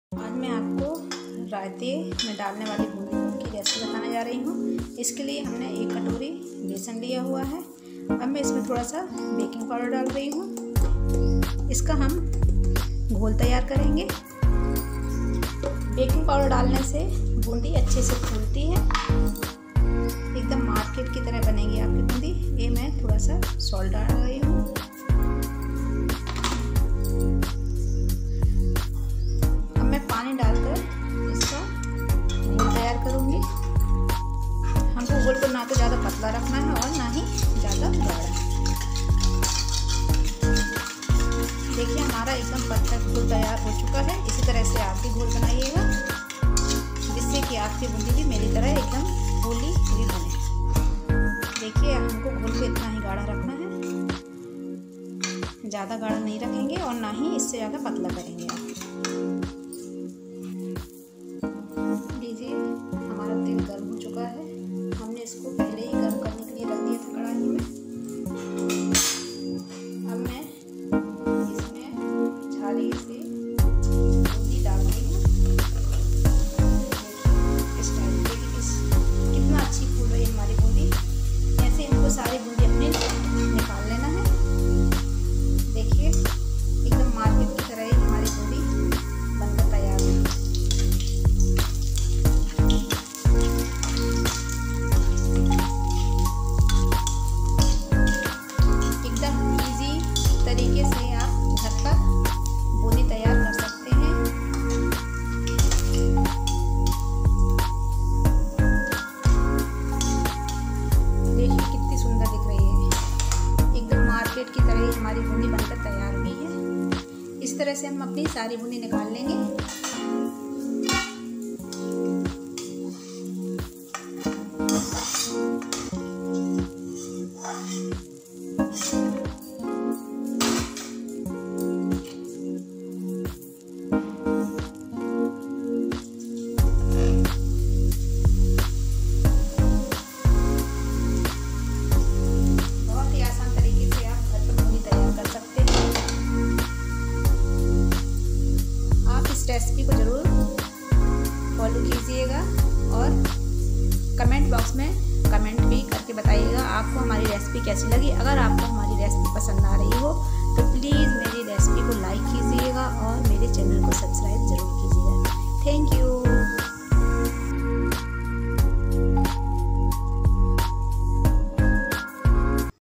आज मैं आपको रायते में डालने वाली बूंदी की रेसिपी बताने जा रही हूँ। इसके लिए हमने 1 कटोरी बेसन लिया हुआ है। अब मैं इसमें थोड़ा सा बेकिंग पाउडर डाल रही हूँ। इसका हम घोल तैयार करेंगे। बेकिंग पाउडर डालने से बूंदी अच्छे से फूलती है, एकदम मार्केट की तरह बनेगी आपकी बूंदी। ये मैं थोड़ा सा सॉल्ट डाल रही हूँ। पानी डालकर इसका घोल तैयार करूँगी। हमको घोल को ना तो ज़्यादा पतला रखना है और ना ही ज़्यादा गाढ़ा। देखिए हमारा एकदम परफेक्ट घोल तैयार हो चुका है। इसी तरह से आप भी घोल बनाइएगा, जिससे कि आपकी बूंदी भी मेरी तरह एकदम फूली हुई बने। देखिए हमको घोल को इतना ही गाढ़ा रखना है, ज़्यादा गाढ़ा नहीं रखेंगे और ना ही इससे ज़्यादा पतला करेंगे आप। हमारा तेल गर्म हो चुका है। हमने इसको पहले ही गर्म करने के लिए रख दिया था कढ़ाई में। अब मैं इसमें छाली से बूंदी डाल रही हूँ। इस टाइप की कितना अच्छी फूल रही है हमारी बूंदी। ऐसे हमको सारी बूंदी अपने निकाल लेना है। देखिए एकदम मार्केट की तरह ही हमारी बूंदी बनकर तैयार है। तरीके से आप घर पर बूंदी तैयार कर सकते हैं। देखिए कितनी सुंदर दिख रही है, एकदम मार्केट की तरह ही हमारी बूंदी बनकर तैयार हुई है। इस तरह से हम अपनी सारी बूंदी निकाल लेंगे। रेसिपी को ज़रूर फॉलो कीजिएगा और कमेंट बॉक्स में कमेंट भी करके बताइएगा आपको हमारी रेसिपी कैसी लगी। अगर आपको हमारी रेसिपी पसंद